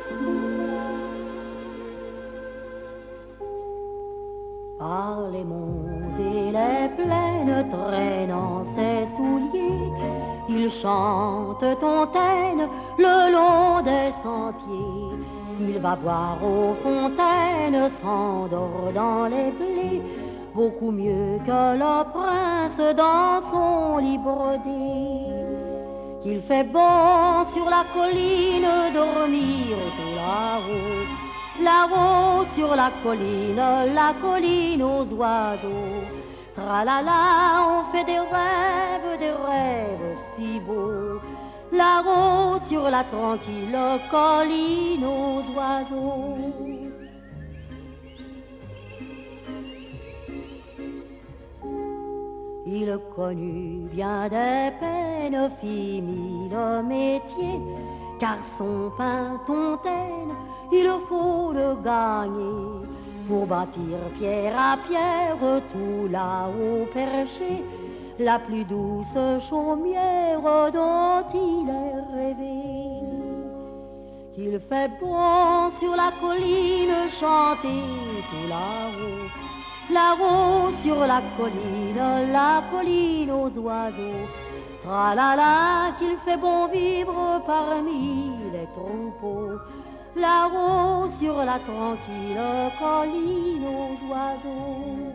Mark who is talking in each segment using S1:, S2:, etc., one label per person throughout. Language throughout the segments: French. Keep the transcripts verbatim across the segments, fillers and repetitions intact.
S1: Par les monts et les plaines traînant ses souliers, il chante Tontaine le long des sentiers. Il va boire aux fontaines, s'endort dans les blés, beaucoup mieux que le prince dans son lit brodé. Qu'il fait bon sur la colline dormir tout là-haut, là-haut sur la colline, la colline aux oiseaux. Tralala, on fait des rêves, des rêves si beaux, là-haut sur la tranquille colline aux oiseaux. Il connut bien des peines, fit mille métiers, car son pain Tontaine, il faut le gagner. Pour bâtir pierre à pierre, tout là-haut perché, la plus douce chaumière dont il est rêvé. Qu'il fait bon sur la colline chanter tout là-haut, là-haut sur la colline, la colline aux oiseaux. Tralala, qu'il fait bon vivre parmi les troupeaux, là-haut sur la tranquille colline aux oiseaux.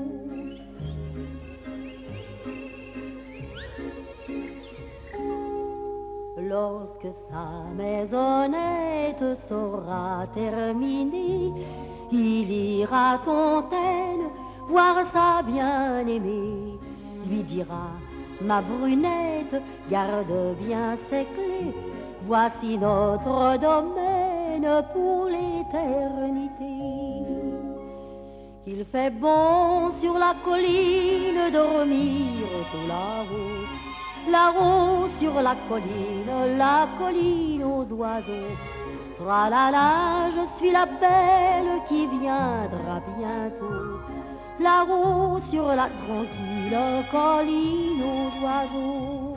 S1: Lorsque sa maisonnette sera terminée, il ira à Tontaine voir sa bien-aimée, lui dira: ma brunette, garde bien ses clés, voici notre domaine pour l'éternité. Il fait bon sur la colline dormir tout là-haut, là-haut sur la colline, la colline aux oiseaux. Tralala, je suis la belle qui viendra bientôt, là-haut sur la tranquille colline aux oiseaux.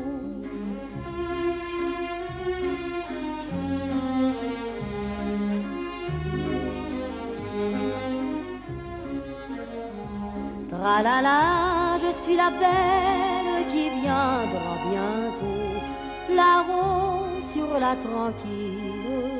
S1: Tralala, je suis la belle qui viendra bientôt, là-haut sur la tranquille